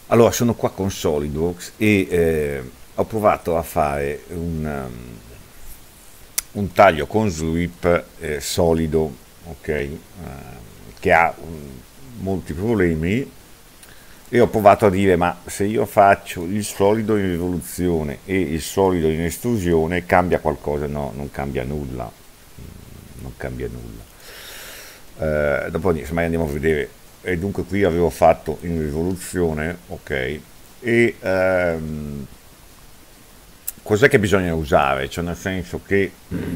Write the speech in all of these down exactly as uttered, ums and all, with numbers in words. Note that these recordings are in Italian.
Allora, sono qua con SolidWorks e eh, ho provato a fare un, um, un taglio con sweep eh, solido, ok, eh, che ha mm, molti problemi e ho provato a dire, ma se io faccio il solido in rivoluzione e il solido in estrusione, cambia qualcosa? No, non cambia nulla, non cambia nulla. Eh, dopo insomma, andiamo a vedere. E dunque qui avevo fatto in rivoluzione, ok, e ehm, cos'è che bisogna usare? Cioè nel senso che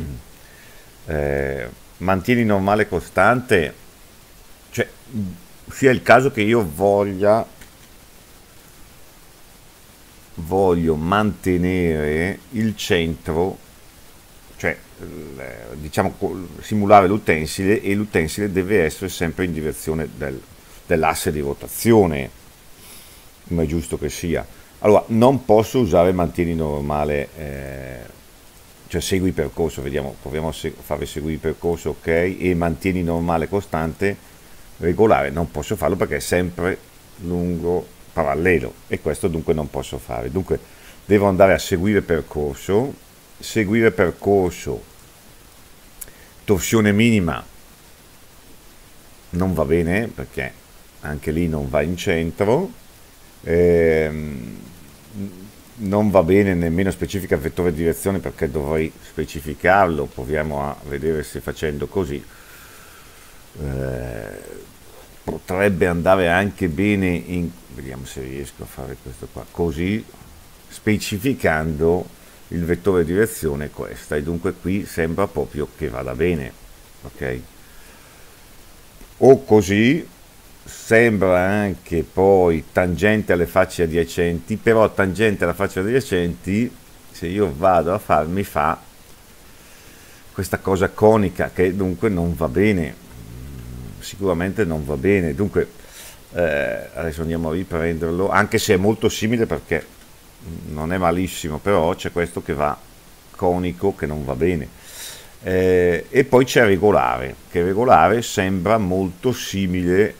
eh, mantieni normale costante, cioè sia il caso che io voglia, voglio mantenere il centro, cioè eh, diciamo co- simulare l'utensile e l'utensile deve essere sempre in direzione del- dell'asse di rotazione, come è giusto che sia. Allora, non posso usare mantieni normale, eh, cioè segui il percorso, vediamo, proviamo a se- fare seguire il percorso, ok, e mantieni normale costante, regolare, non posso farlo perché è sempre lungo parallelo e questo dunque non posso fare. Dunque devo andare a seguire percorso, seguire percorso, torsione minima non va bene perché anche lì non va in centro, ehm, non va bene nemmeno specifica vettore di direzione perché dovrei specificarlo, proviamo a vedere se facendo così eh, potrebbe andare anche bene in, vediamo se riesco a fare questo qua, così specificando il vettore di direzione questa e dunque qui sembra proprio che vada bene, ok? O così sembra anche poi tangente alle facce adiacenti, però tangente alla faccia adiacenti, se io vado a farmi fa questa cosa conica che dunque non va bene, sicuramente non va bene, dunque eh, adesso andiamo a riprenderlo, anche se è molto simile perché non è malissimo, però c'è questo che va conico che non va bene. Eh, e poi c'è regolare, che regolare sembra molto simile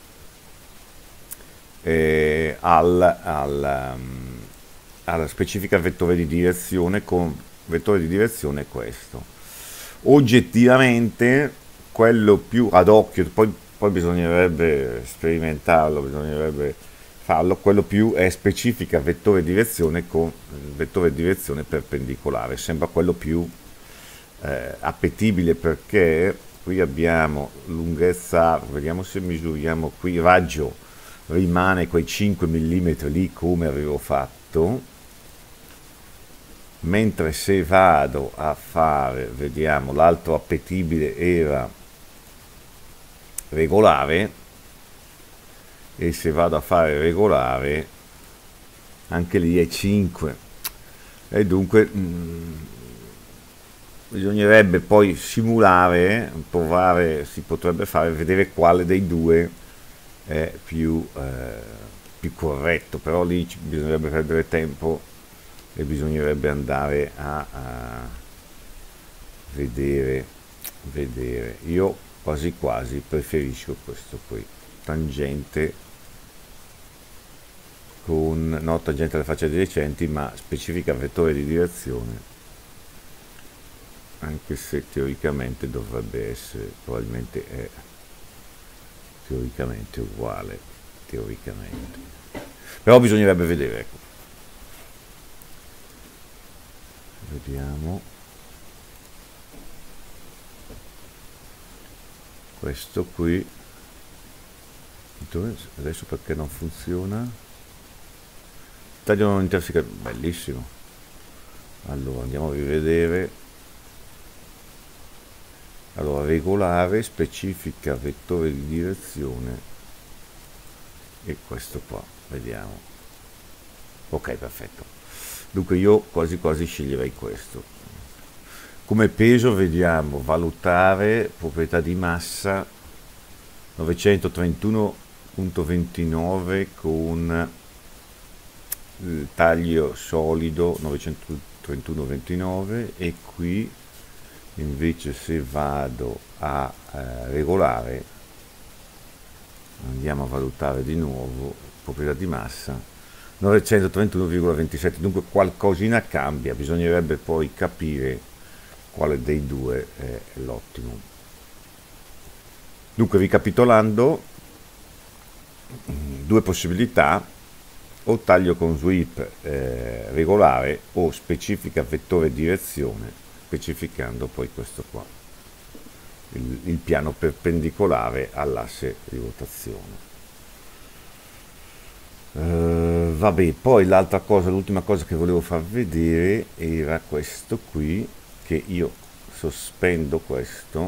eh, al, al, um, alla specifica vettore di direzione con vettore di direzione questo. Oggettivamente quello più ad occhio, poi, poi bisognerebbe sperimentarlo, bisognerebbe farlo, quello più è specifica vettore di direzione con vettore di direzione perpendicolare, sembra quello più eh, appetibile perché qui abbiamo lunghezza, vediamo se misuriamo qui, raggio rimane quei cinque millimetri lì come avevo fatto, mentre se vado a fare, vediamo, l'altro appetibile era regolare e se vado a fare regolare anche lì è cinque e dunque mh, bisognerebbe poi simulare, provare, si potrebbe fare, vedere quale dei due è più, eh, più corretto, però lì bisognerebbe perdere tempo e bisognerebbe andare a, a vedere, vedere. Io quasi quasi preferisco questo qui, tangente con, no tangente alle facce adiacenti, ma specifica vettore di direzione, anche se teoricamente dovrebbe essere, probabilmente è teoricamente uguale, teoricamente. Però bisognerebbe vedere, ecco. Vediamo. Questo qui. Adesso perché non funziona? Taglio non interseca, bellissimo. Allora andiamo a rivedere. Allora, regolare, specifica vettore di direzione e questo qua, vediamo. Ok, perfetto. Dunque io quasi quasi sceglierei questo. Come peso vediamo, valutare, proprietà di massa, novecentotrentuno virgola ventinove con il taglio solido novecentotrentuno virgola ventinove e qui invece se vado a eh, regolare andiamo a valutare di nuovo proprietà di massa, novecentotrentuno virgola ventisette, dunque qualcosina cambia, bisognerebbe poi capire quale dei due è l'ottimo. Dunque, ricapitolando, due possibilità: o taglio con sweep eh, regolare o specifica vettore direzione, specificando poi questo qua, il, il piano perpendicolare all'asse di rotazione. Uh, vabbè, poi l'altra cosa, l'ultima cosa che volevo far vedere era questo qui, che io sospendo questo,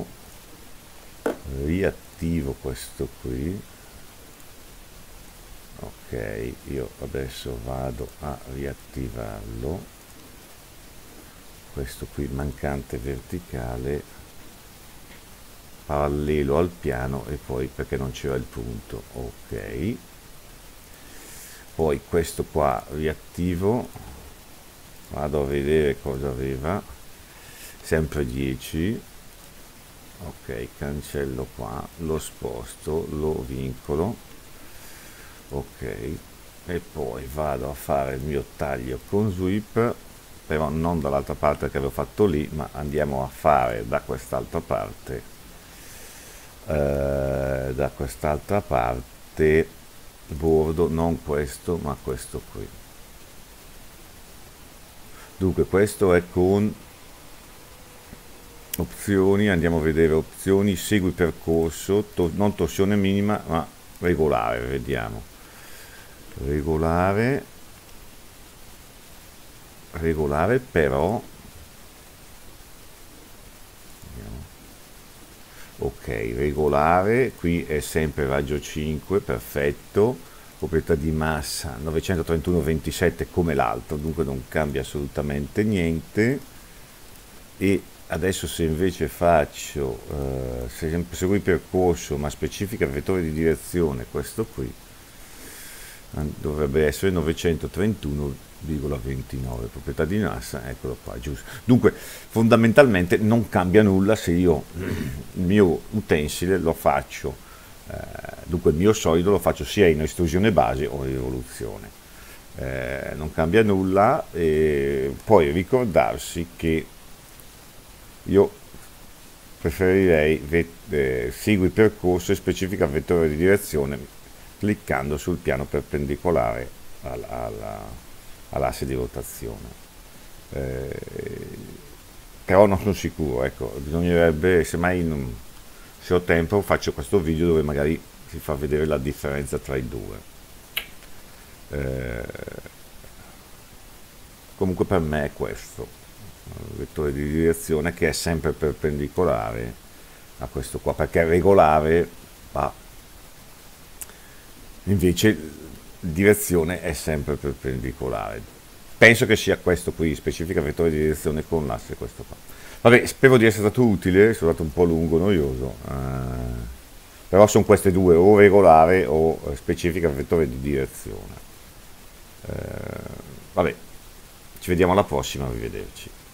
riattivo questo qui. Ok, io adesso vado a riattivarlo, questo qui mancante verticale, parallelo al piano, e poi perché non c'era il punto. Ok, poi questo qua riattivo, vado a vedere cosa aveva, sempre dieci. Ok, cancello qua, lo sposto, lo vincolo. Ok, e poi vado a fare il mio taglio con sweep, però non dall'altra parte che avevo fatto lì, ma andiamo a fare da quest'altra parte, eh, da quest'altra parte bordo, non questo ma questo qui. Dunque questo è con opzioni, andiamo a vedere opzioni, segui percorso, to non torsione minima ma regolare, vediamo. regolare regolare però ok, regolare, qui è sempre raggio cinque, perfetto, proprietà di massa novecentotrentuno virgola ventisette come l'altro, dunque non cambia assolutamente niente. E adesso se invece faccio eh, se segui il percorso ma specifica il vettore di direzione, questo qui dovrebbe essere novecentotrentuno virgola ventinove, proprietà di massa, eccolo qua, giusto. Dunque fondamentalmente non cambia nulla se io il mio utensile lo faccio, eh, dunque il mio solido lo faccio sia in estrusione base o in rivoluzione, eh, non cambia nulla. E poi ricordarsi che io preferirei eh, segui percorso e specifica vettore di direzione cliccando sul piano perpendicolare all'asse di rotazione. Eh, però non sono sicuro, ecco, bisognerebbe, se mai non, se ho tempo faccio questo video dove magari si fa vedere la differenza tra i due. Eh, comunque per me è questo, il vettore di direzione che è sempre perpendicolare a questo qua, perché è regolare, ma invece direzione è sempre perpendicolare. Penso che sia questo qui, specifica vettore di direzione con l'asse questo qua. Vabbè, spero di essere stato utile, sono stato un po' lungo, noioso, eh, però sono queste due, o regolare o specifica vettore di direzione. Eh, vabbè, ci vediamo alla prossima, arrivederci.